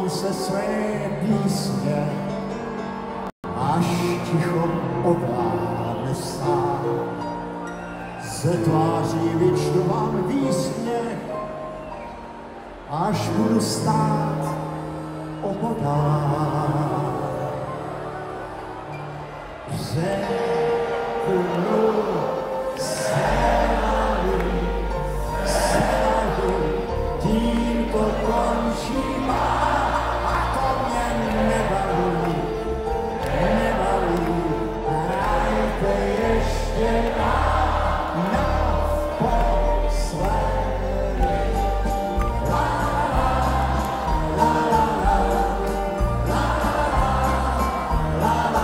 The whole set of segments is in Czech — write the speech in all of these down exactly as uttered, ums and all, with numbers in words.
Tváří se své písně, až ticho ovládne stát. Ze tváří vyčtu vám výsměch, až budu stát opodál. Řeknu se vami, se vami, tím to končí má, a to mě nebaví, nebaví. Hrajte ještě naposledy. La, la, la, la, la, la, la,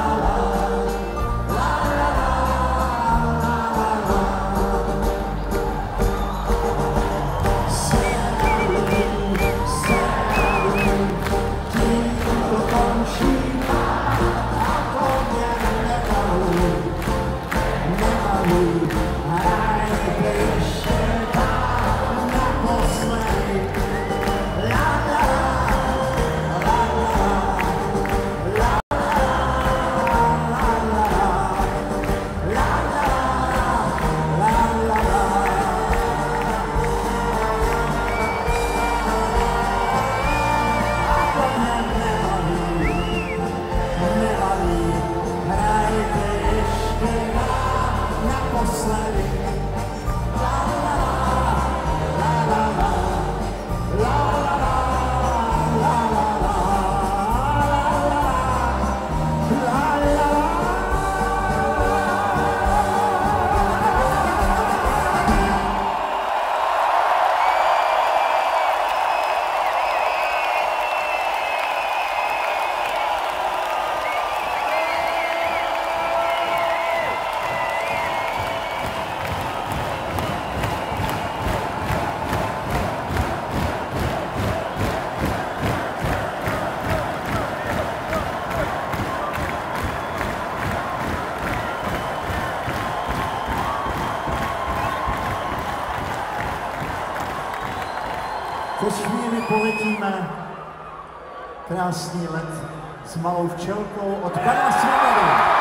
Teď chvíli poletíme krásný let s malou včelkou od pana Světary.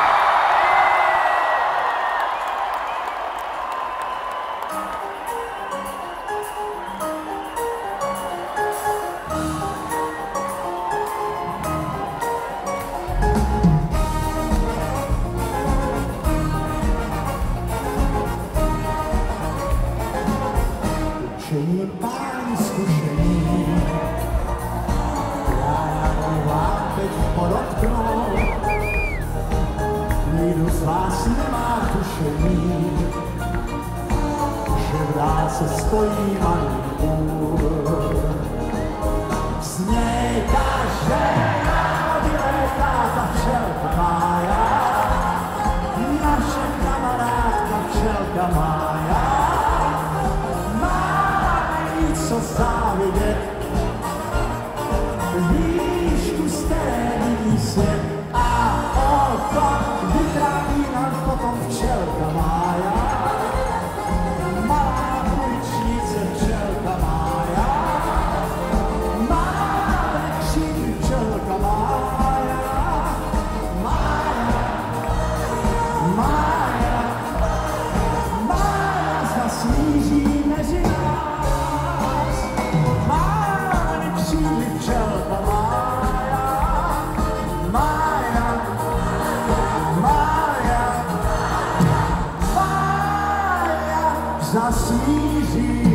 Učení páni zkušení, já vám teď podotknu, nikdo z vás nemá tušení, že v dálce stojí malý půl. Z něj každého vylétá ta včelka Mája, naše kamarádka včelka Mája. Co závidět, výšku z té vidí svět, a o tom vypráví nám potom včelka Mája. Malá uličnice včelka Mája, malá křídly včelka Mája. Mája, Mája, Mája zasmíří mezi nás. Včelka Mája, Mája, Mája, Mája zasmíří.